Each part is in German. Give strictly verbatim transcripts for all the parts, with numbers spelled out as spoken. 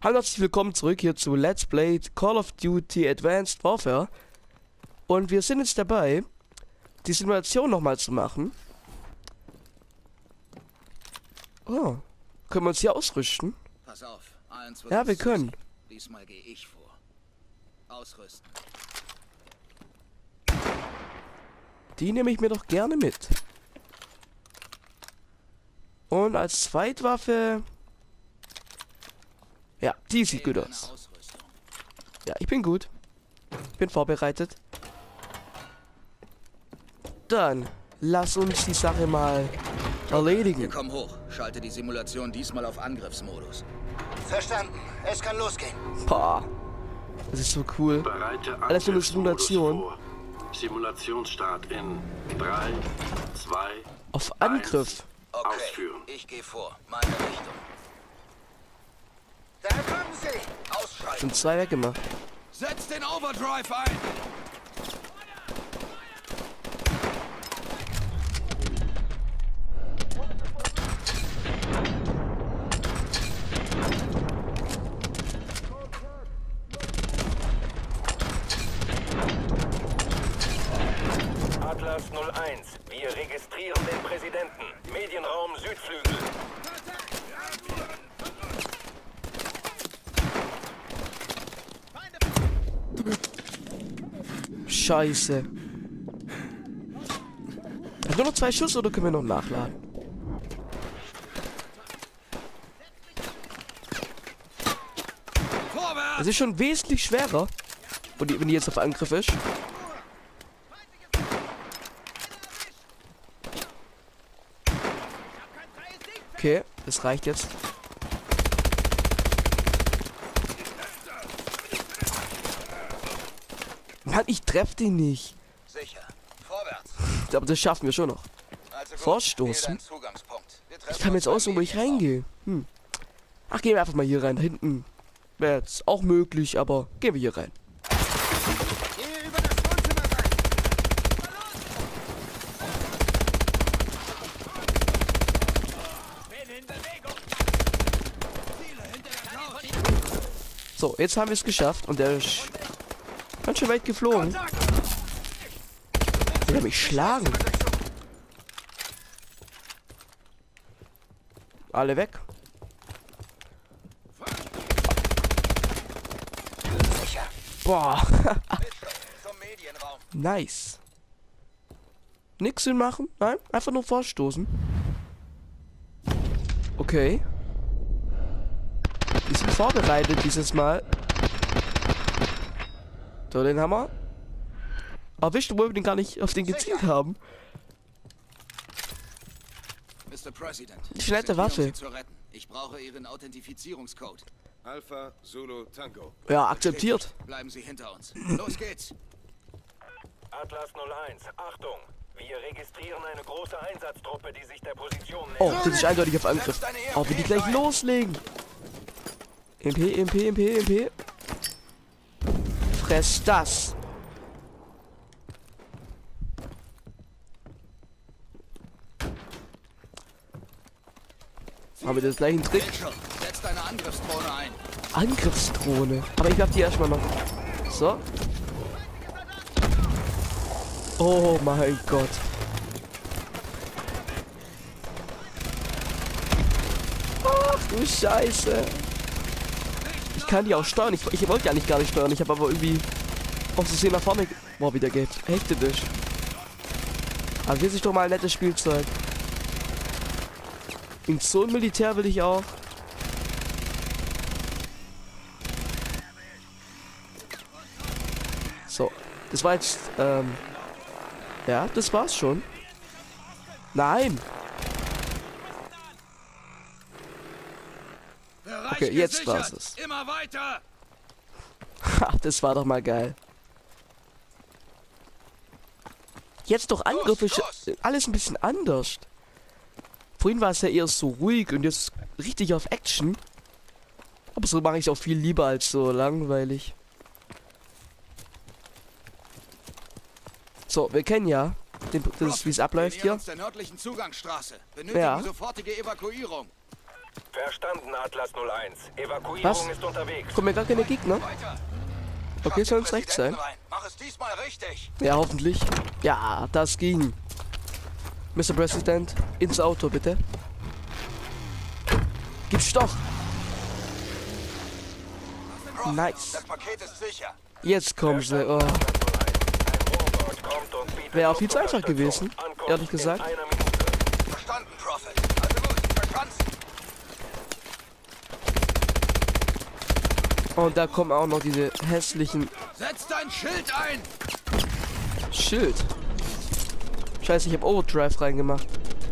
Hallo, herzlich willkommen zurück hier zu Let's Play Call of Duty Advanced Warfare. Und wir sind jetzt dabei, die Simulation nochmal zu machen. Oh, können wir uns hier ausrüsten? Pass auf, eins wird Ja, uns wir können. zusehen. Diesmal gehe ich vor. Ausrüsten. Die nehme ich mir doch gerne mit. Und als Zweitwaffe... Ja, die sieht gut aus. Ja, ich bin gut. Ich bin vorbereitet. Dann lass uns die Sache mal erledigen. Wir kommen hoch. Schalte die Simulation diesmal auf Angriffsmodus. Verstanden. Es kann losgehen. Boah, das ist so cool. Bereite Alles nur eine Angriffsmodus Simulation. vor. Simulationsstart in drei, zwei, Auf Angriff. Okay, Ausführen. ich gehe vor. Meine Richtung. Da kommen sie. Ausschalten. Sind zwei weggemacht. Setz den Overdrive ein. Atlas null eins, wir registrieren den Präsidenten. Medienraum Südflügel. Scheiße. Hat nur noch zwei Schuss oder können wir noch nachladen? Vorwärts. Das ist schon wesentlich schwerer. Und die, wenn die jetzt auf Angriff ist. Okay, das reicht jetzt. Mann, ich treffe den nicht. Sicher. Vorwärts. Aber das schaffen wir schon noch. Also gut, Vorstoßen? wähle deinen Zugangspunkt. Wir treffen Ich kann mir jetzt uns aussuchen, wo beim ich Medienraum. reingehe. Hm. Ach, gehen wir einfach mal hier rein. Da hinten wäre jetzt auch möglich, aber gehen wir hier rein. Hier über das Wohnzimmer sein. So, jetzt haben wir es geschafft und der ist ganz schön weit geflogen. Will er mich schlagen? Alle weg. Sicher. Boah, Zum Medienraum. nice. Nix hinmachen? Nein, einfach nur vorstoßen. Okay. Die sind vorbereitet dieses Mal. So, den haben wir. Erwischt, obwohl wir den gar nicht auf den gezielt haben. Mister President. Die nette wir sind hier, um Waffe. Sie zu retten. Ich brauche Ihren Authentifizierungscode. Alpha Zulu Tango. Ja, akzeptiert. Bleiben Sie hinter uns. Los geht's. Atlas null eins, Achtung! Wir registrieren eine große Einsatztruppe, die sich der Position nähert. Oh, das ist eindeutig auf Angriff. Oh, wie die gleich loslegen. M P, M P, M P, M P. Fress das. Haben wir das gleichen Trick? Mitchell, setz deine Angriffsdrohne ein. Angriffsdrohne. Aber ich glaube die erstmal noch. So. Oh mein Gott. Ach du Scheiße. Ich kann die auch steuern. Ich, ich wollte ja nicht gar nicht steuern. Ich habe aber irgendwie aus Versehen nach vorne... ge- Boah, wie der gehechtet ist. Aber das ist doch mal ein nettes Spielzeug. In so ein Militär will ich auch. So, das war jetzt, ähm, ja, das war's schon. Nein! Bereich Okay, jetzt gesichert. war's es. Immer weiter. Ha, das war doch mal geil. Jetzt doch Angriff Los, ist los. alles ein bisschen anders. Vorhin war es ja eher so ruhig und jetzt richtig auf Action. Aber so mache ich auch viel lieber als so langweilig. So, wir kennen ja den, das, wie es abläuft Wir nähern hier. uns der nördlichen Zugangsstraße. Benötigen Ja. sofortige Evakuierung. Verstanden, Atlas null eins. Evakuierung Was? ist unterwegs. Kommen mir gar keine Gegner? Okay, soll uns rechts sein. Mach es diesmal richtig. Ja, hoffentlich. Ja, das ging. Mister President, ins Auto, bitte. Gib's doch. Nice. Das Paket ist sicher. Jetzt kommen sie. Oh. Wäre auch viel zu einfach gewesen, ehrlich gesagt. Verstanden, Prophet. Also gut, verstanden. Und da kommen auch noch diese hässlichen Setz dein Schild ein! Schild. Scheiße, ich habe Overdrive reingemacht.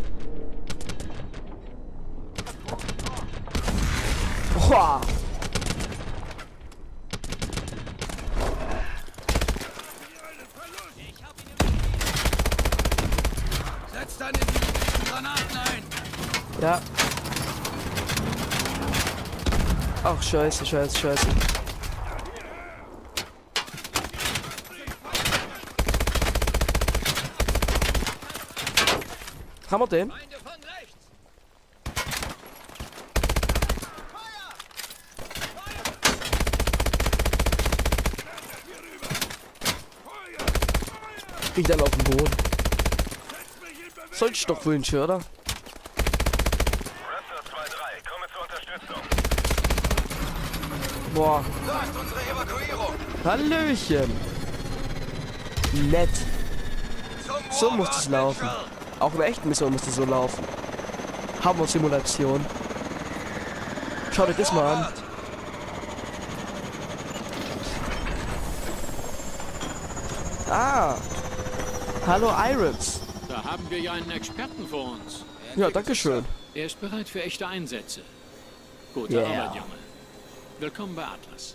Boah. Setz deine diesen Granaten ein! Ja. Ach, scheiße, scheiße, scheiße. Haben wir den? Ich dann auf dem Boden. Sollst doch wünschen, oder? Raptor zwei drei, komme zur Unterstützung. Boah. Da ist unsere Evakuierung. Hallöchen. Nett. Zum So muss es laufen. Auch in der echten Mission muss es so laufen. Hammer-Simulation. Schau dir das mal an. Ah. Hallo Irons. Da haben wir ja einen Experten vor uns. Ja, danke schön. Er ist bereit für echte Einsätze. Gute Yeah. Arbeit, Junge. Willkommen bei Atlas.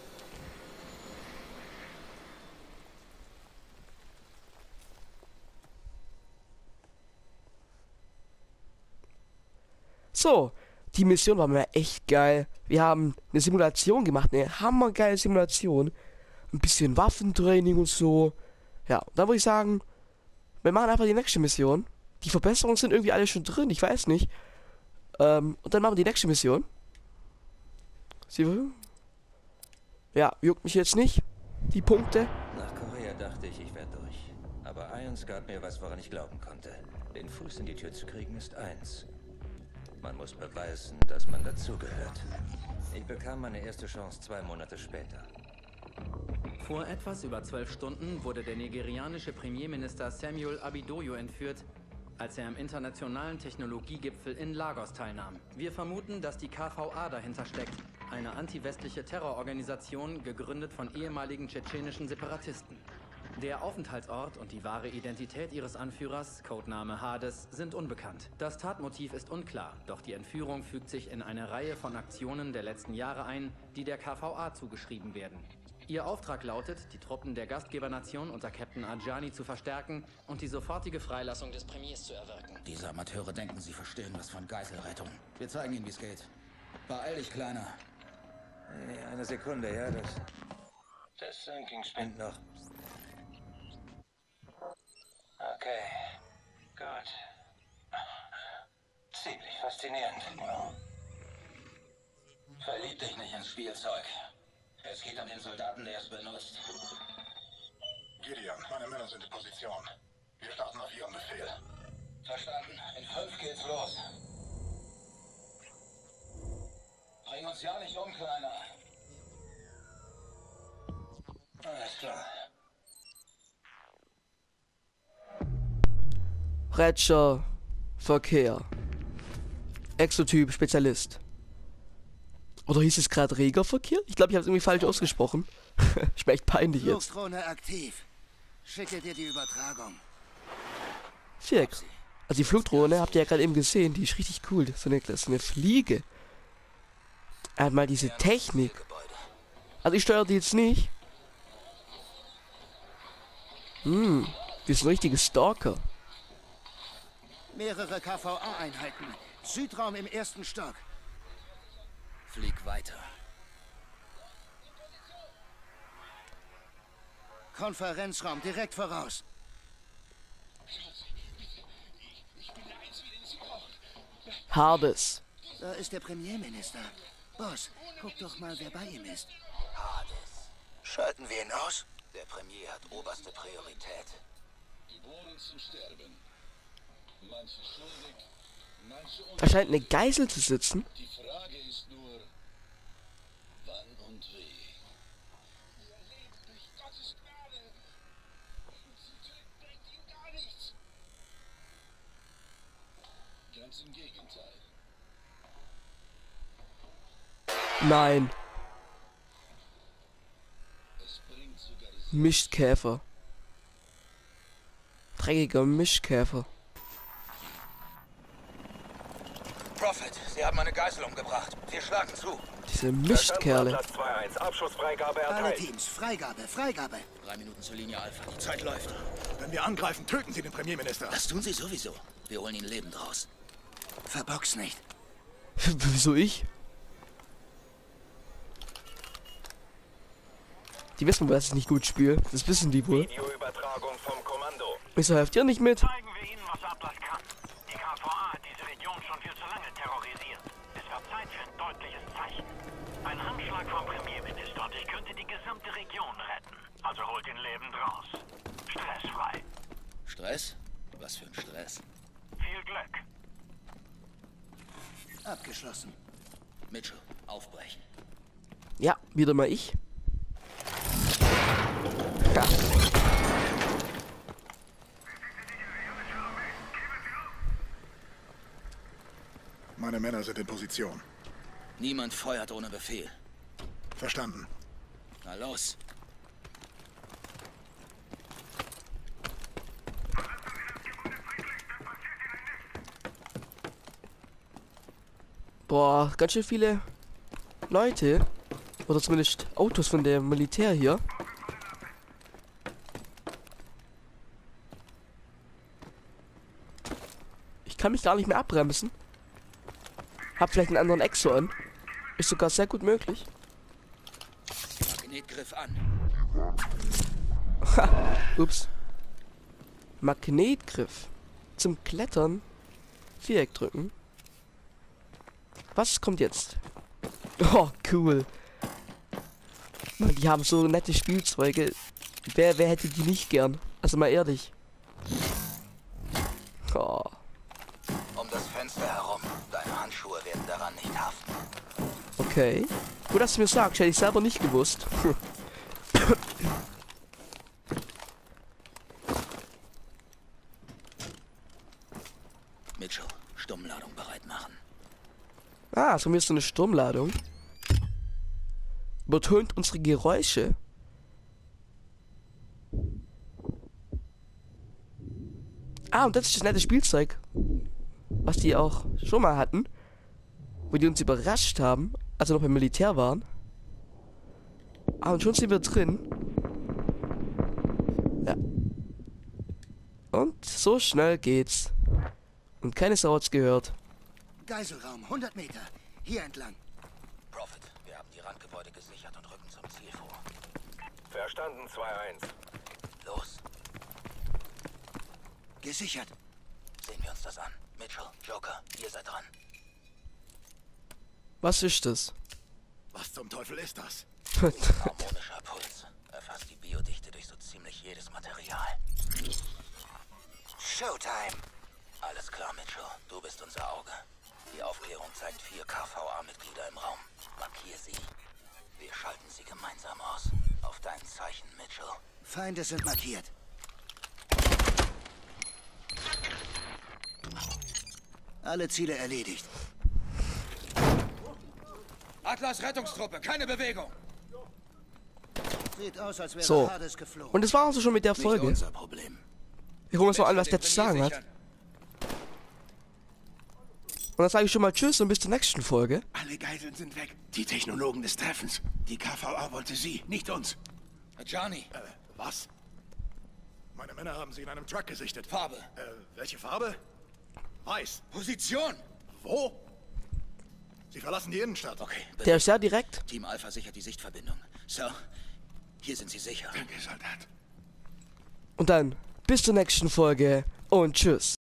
So, die Mission war mir echt geil. Wir haben eine Simulation gemacht, eine hammergeile Simulation. Ein bisschen Waffentraining und so. Ja, dann würde ich sagen, wir machen einfach die nächste Mission. Die Verbesserungen sind irgendwie alle schon drin, ich weiß nicht. Ähm, und dann machen wir die nächste Mission. Sie Ja, juckt mich jetzt nicht. Die Punkte. Nach Korea dachte ich, ich wäre durch. Aber eins gab mir was, woran ich glauben konnte. Den Fuß in die Tür zu kriegen ist eins. Man muss beweisen, dass man dazugehört. Ich bekam meine erste Chance zwei Monate später. Vor etwas über zwölf Stunden wurde der nigerianische Premierminister Samuel Abidoyo entführt, als er am internationalen Technologiegipfel in Lagos teilnahm. Wir vermuten, dass die K V A dahinter steckt, eine anti-westliche Terrororganisation, gegründet von ehemaligen tschetschenischen Separatisten. Der Aufenthaltsort und die wahre Identität ihres Anführers, Codename Hades, sind unbekannt. Das Tatmotiv ist unklar, doch die Entführung fügt sich in eine Reihe von Aktionen der letzten Jahre ein, die der K V A zugeschrieben werden. Ihr Auftrag lautet, die Truppen der Gastgebernation unter Captain Adjani zu verstärken und die sofortige Freilassung des Premiers zu erwirken. Diese Amateure denken, sie verstehen was von Geiselrettung. Wir zeigen ihnen, wie es geht. Beeil dich, Kleiner. Hey, eine Sekunde, ja, das... Das Sinking spinnt noch. Okay, gut. Ziemlich faszinierend. Verlieb dich nicht ins Spielzeug. Es geht an den Soldaten, der es benutzt. Gideon, meine Männer sind in Position. Wir starten auf Ihren Befehl. Verstanden. In fünf geht's los. Bring uns ja nicht um, Kleiner. Alles klar. Retscher Verkehr. Exotyp Spezialist. Oder hieß es gerade Regerverkehr? Ich glaube, ich habe es irgendwie falsch ausgesprochen. Ist mir echt peinlich jetzt. Luftdrohne aktiv. Schicke dir die Übertragung. Schick. Also die Flugdrohne habt ihr ja gerade eben gesehen, die ist richtig cool. Das ist so eine, das ist eine Fliege. Einmal diese Technik. Also ich steuere die jetzt nicht. Hm, wir sind richtige Stalker. Mehrere K V A-Einheiten. Südraum im ersten Stock. Flieg weiter. Konferenzraum direkt voraus. Hades. Da ist der Premierminister. Boss, guck doch mal, wer bei ihm ist. Hades. Schalten wir ihn aus? Der Premier hat oberste Priorität. Geboren zu sterben. Manche schuldig, manche Da scheint eine Geisel zu sitzen. Die Frage ist nur, wann und wie. Ihr lebt durch Gottes Gnade. Sie töten bringt ihm gar nichts. Ganz im Gegenteil. Nein. Es bringt sogar Mischkäfer. Dreckiger Mischkäfer. Prophet, Sie haben eine Geisel umgebracht. Wir schlagen zu. Diese Mischkerle. Platz zwei eins, Abschussfreigabe Alle erteilt. Teams, Freigabe, Freigabe. Drei Minuten zur Linie Alpha. Die Zeit läuft. Wenn wir angreifen, töten Sie den Premierminister. Das tun Sie sowieso. Wir holen ihn lebend raus. Verbox nicht. Wieso ich? Die wissen wohl, dass ich nicht gut spiele. Das wissen die wohl. Videoübertragung vom Kommando. Wieso helft ihr nicht mit? Zeigen wir ihnen, was Atlas kann. Die K V A hat diese Region schon viel zu lange terrorisiert. Es wird Zeit für ein deutliches Zeichen. Ein Handschlag vom Premierminister und ich könnte die gesamte Region retten. Also holt ihn lebend raus. Stressfrei. Stress? Was für ein Stress? Viel Glück. Abgeschlossen. Mitchell, aufbrechen. Ja, wieder mal ich. Ja. Meine Männer sind in Position. Niemand feuert ohne Befehl. Verstanden. Na los. Boah, ganz schön viele Leute. Oder zumindest Autos von dem Militär hier. Ich kann mich gar nicht mehr abbremsen. Hab vielleicht einen anderen Exo an. Ist sogar sehr gut möglich. Magnetgriff an. Ha, ups. Magnetgriff. Zum Klettern. Viereck drücken. Was kommt jetzt? Oh, cool. Mann, die haben so nette Spielzeuge. Wer, wer hätte die nicht gern? Also mal ehrlich. Oh. Um das Fenster herum. Deine Handschuhe werden daran nicht haften. Okay. Gut, dass du mir sagst, hätte ich selber nicht gewusst. Mitchell, Sturmladung bereit machen. Ah, so mir ist so eine Sturmladung. Übertönt unsere Geräusche. Ah, und das ist das nette Spielzeug. Was die auch schon mal hatten. Wo die uns überrascht haben, als wir noch beim Militär waren. Ah, und schon sind wir drin. Ja. Und so schnell geht's. Und keine Sau hat's gehört. Geiselraum, hundert Meter. Hier entlang. Prophet, wir haben die Randgebäude gesichert und rücken zum Ziel vor. Verstanden, zwei eins. Los, Gesichert. sehen wir uns das an. Mitchell, Joker, ihr seid dran. Was ist das? Was zum Teufel ist das? Harmonischer Puls. Erfasst die Biodichte durch so ziemlich jedes Material. Showtime. Alles klar, Mitchell. Du bist unser Auge. Die Aufklärung zeigt vier K V A-Mitglieder im Raum. Markier sie. Wir schalten sie gemeinsam aus. Auf dein Zeichen, Mitchell. Feinde sind markiert. Alle Ziele erledigt. Atlas Rettungstruppe, keine Bewegung. Sieht aus, als wäre So. Hades geflogen. Und das war also schon mit der Nicht Folge. unser Problem. Wir gucken uns mal an, was Den der zu sagen Premier hat. sichern. Und dann sage ich schon mal Tschüss und bis zur nächsten Folge. Alle Geiseln sind weg. Die Technologen des Treffens. Die K V A wollte sie, nicht uns. Johnny, Äh, was? Meine Männer haben sie in einem Truck gesichtet. Farbe. Äh, welche Farbe? Weiß. Position. Wo? Sie verlassen die Innenstadt. Okay, Der ist sehr direkt. Team Alpha sichert die Sichtverbindung. So, hier sind sie sicher. Danke, Soldat. Und dann bis zur nächsten Folge und tschüss.